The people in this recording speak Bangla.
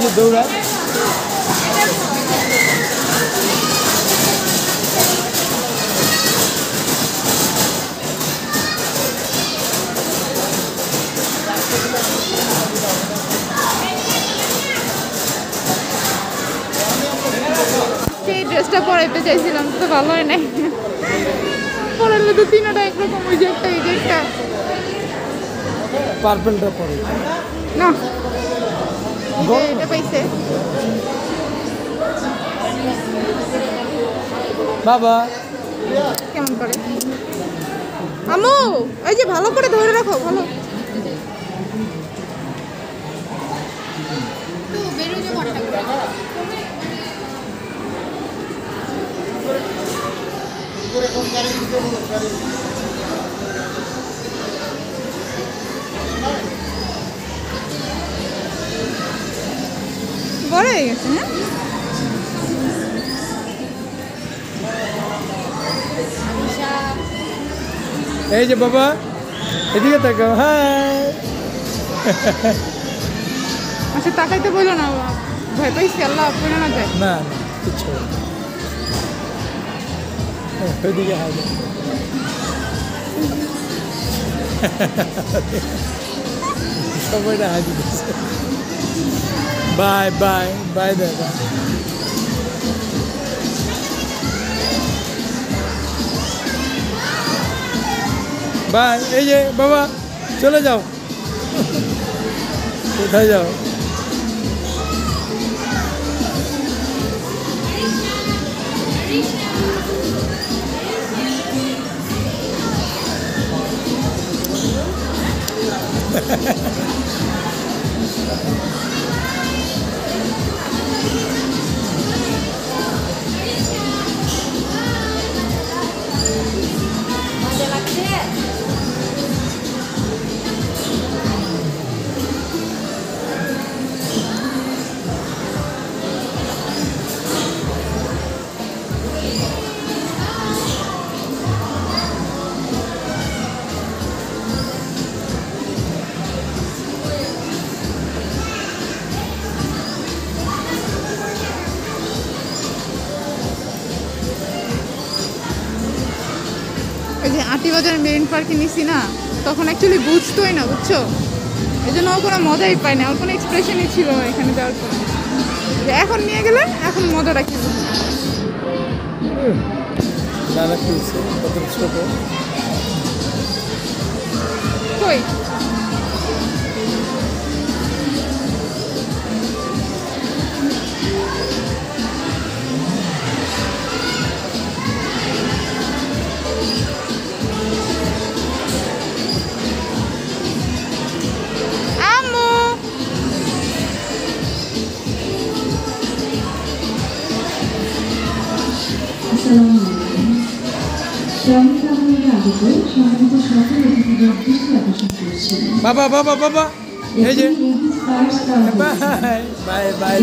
যে দৌড়ায় সেই ড্রেসটা পরাইতে চাইছিলাম তো ভালো হয় নাই পরাইলে তো তিনটা একরকম ওই যে একটা পার্পলটা পরে না এটা পাইছে বাবা কেমন করে আম্মু ওই যে ভালো করে ধরে রাখো ভালো বড় হয়ে গেছে এই যে বাবা এদিকে তাকাও হাই আচ্ছা তাকাইতে বলো না ভয় পাইছি আল্লাহ পড়ে না যায় না কিছু ওইদিকে হাই সবাইটা হাই দিতেছে বাই বাই বাই দাদা বাই এই যে বাবা চলে যাও কোথায় যাও ওই যে আটিবাজার মেরিন পার্কে নিছি না তখন অ্যাকচুয়ালি বুঝতোই না বুঝছো এই জন্য ও কোনো মজাই পায় না ওর কোনো এক্সপ্রেশনই ছিল না এখানে যাওয়ার পর এখন নিয়ে গেলে এখন মজাটা কি কই বাবা বাবা বাবা এই যে বাই বাই বাই